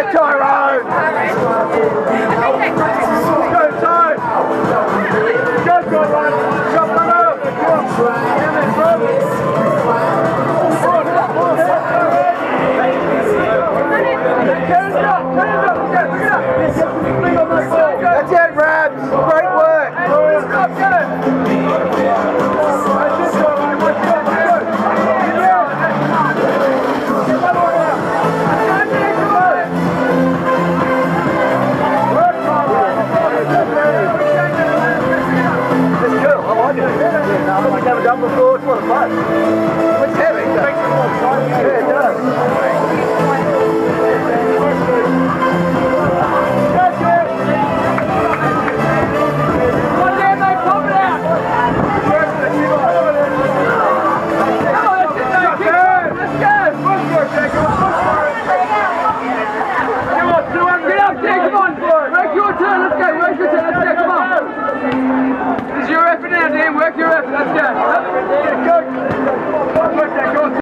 Yeah, Tyrone! Go, Ty! Go, Tyrone! Jump them up! That's it, Rabs! Great work! I've never done before, it's a lot of fun. It's heavy, it makes it more exciting. Yeah, it does. Work your effort, let's go.